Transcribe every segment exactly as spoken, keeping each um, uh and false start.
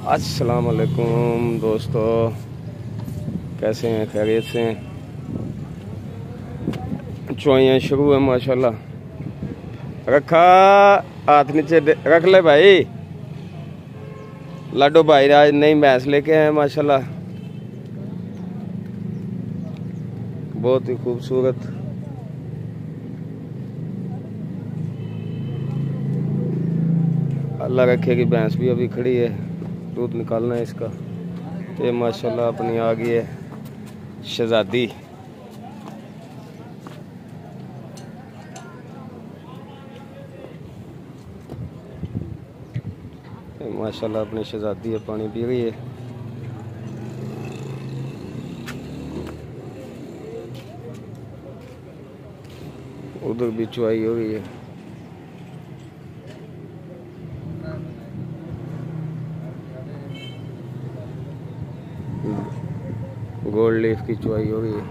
अस्सलाम वालेकुम दोस्तों, कैसे हैं? खैरियत से हैं? चुआइयाँ शुरू है माशाल्लाह। रखा हाथ नीचे रख ले भाई। लाडो भाई आज नई भैंस लेके आए माशाल्लाह, बहुत ही खूबसूरत। अल्लाह रखेगी, भैंस भी अभी खड़ी है, दूध निकालना है इसका। ये माशाल्लाह अपनी आ गई है शहजादी। माशाल्लाह अपनी शहजादी है, पानी पी रही है। उधर भी चुआई हो रही है। गोल्ड लीफ की चुआई हो रही है।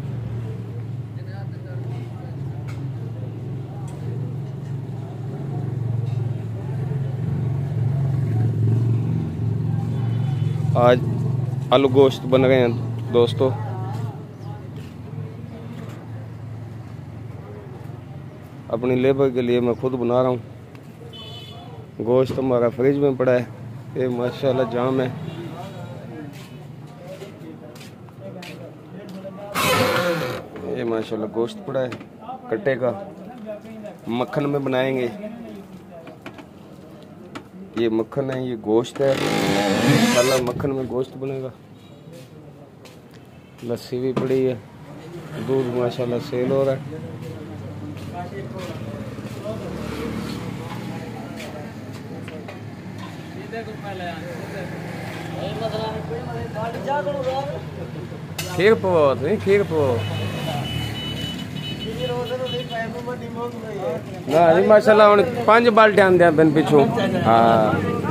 आज आलू गोश्त बन रहे हैं दोस्तों। अपनी लेबर के लिए मैं खुद बना रहा हूँ। गोश्त हमारा फ्रिज में पड़ा है, ये माशाल्लाह जाम है। ये माशाल्लाह गोश्त पड़ा है कट्टे का, मक्खन में बनाएंगे। ये मक्खन है, ये गोश्त है, माशाल्लाह मक्खन में गोश्त बनेगा। लस्सी भी पड़ी है, दूध माशाल्लाह सेल हो रहा है। खीर पो नहीं खीर पो ना जी माशाल्लाह हुण पांच बाल्टियां आंदियां पिन पिछू। हाँ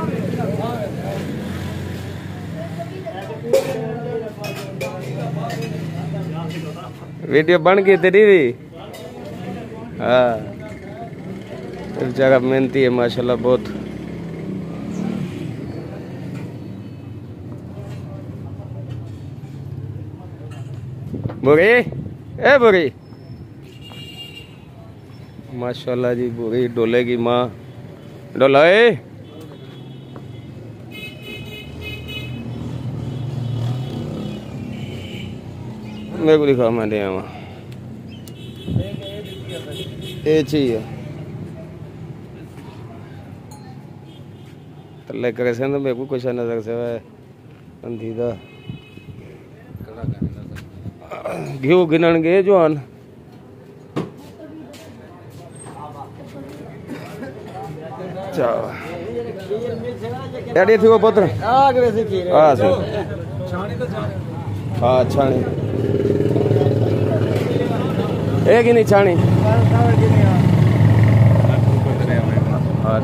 वीडियो बन गई तेरी भी। हाँ इस जगह मेहनती है माशाल्लाह बहुत। बुरी ए बुरी माशाल्लाह जी, बुरी डोलेगी माँ, डोलाए। मेरे को दिखा, मैं दे आवा ये चाहिए तले करे से तो मेरे को कुछ नजर से अंधीदा घी गिनन गए जवान। थी वो पुत्र हाँ छाणी एक ही नहीं छाणी। हाँ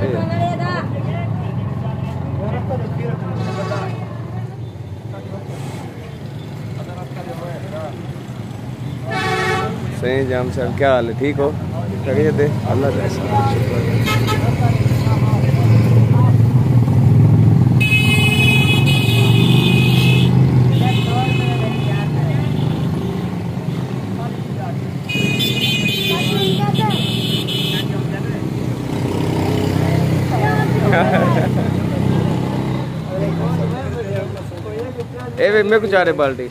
सही जाम सर, क्या हाल है? ठीक हो? खैरियत है? अल्लाह का शुक्र। ए वे मेरे को जा रहे बाल्टी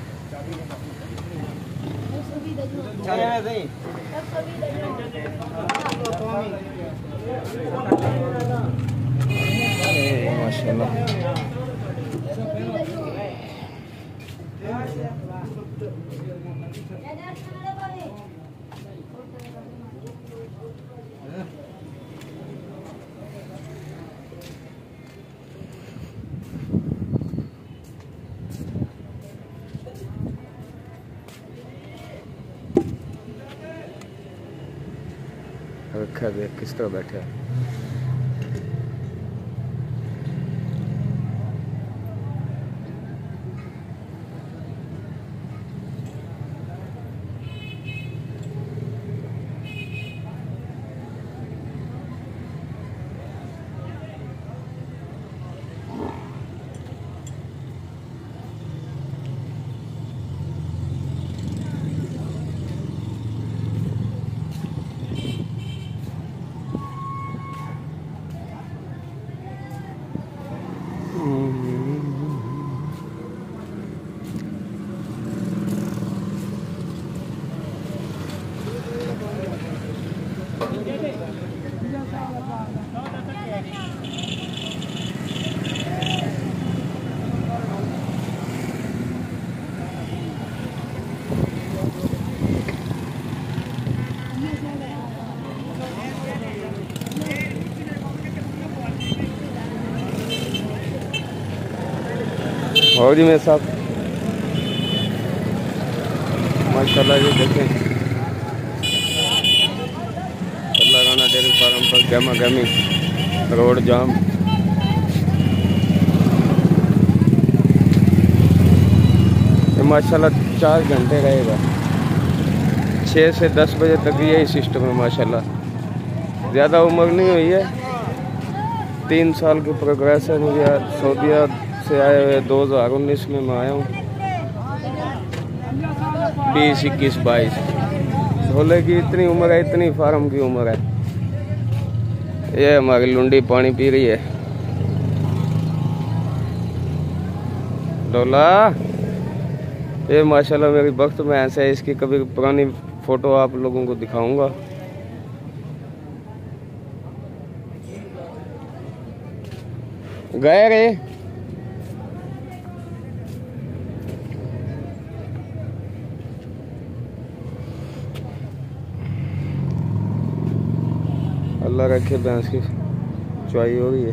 माशाल्लाह। रखा देख किस तरह बैठा है। और जी मेरे साहब माशाल्लाह ये देखें राना डेयरी फार्म पर गहमा गहमी रोड जाम। ये माशाल्लाह चार घंटे रहेगा, छः से दस बजे तक यही सिस्टम है माशाल्लाह। ज़्यादा उम्र नहीं हुई है, तीन साल की प्रोग्रेस है। मुझे सऊदीया से आए हुए दो हज़ार उन्नीस में मैं आया हूँ, बीस इक्कीस बाईस सोलह की इतनी उम्र है, इतनी फार्म की उम्र है। ये हमारी लुंडी पानी पी रही है। डोला ये माशाल्लाह मेरी वक्त में ऐसा है, इसकी कभी पुरानी फोटो आप लोगों को दिखाऊंगा। गए रे अल्लाह रखे, भैंस की चुआई हो रही है।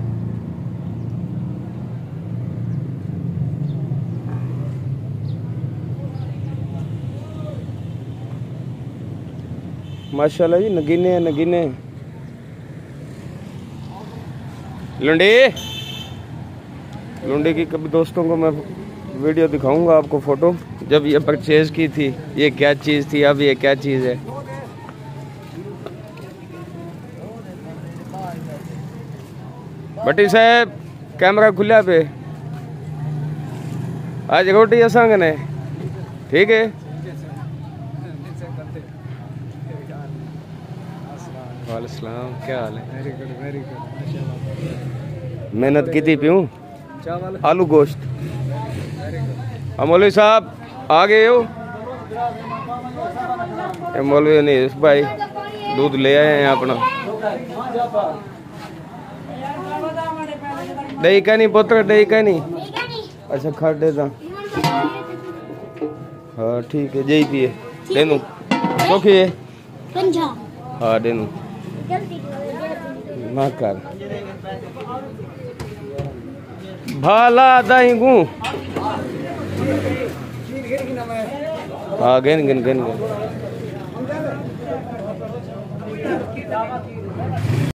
माशाल्लाह जी नगीने हैं, नगीने। लुंडी लुंडी की कभी दोस्तों को मैं वीडियो दिखाऊंगा आपको, फोटो जब ये परचेज की थी, ये क्या चीज़ थी, अब ये क्या चीज़ है। भट्टी साहब कैमरा खुला पे, आज रोटी असांग ने, ठीक है। वालेकुम, क्या हाल है? वेरी गुड, वेरी गुड, मेहनत की थी, पीऊँ आलू गोश्त। मौलवी साहब आ गए हो? मौलवी नहीं भाई दूध ले आए हैं अपना। दही का नहीं पुत्र, दही का नहीं। अच्छा खा देता, हाँ ठीक है, जय पिए देनू सोखी है, हाँ देनू ना कर भाला दही गू, हाँ गेन गेन गेन गेन।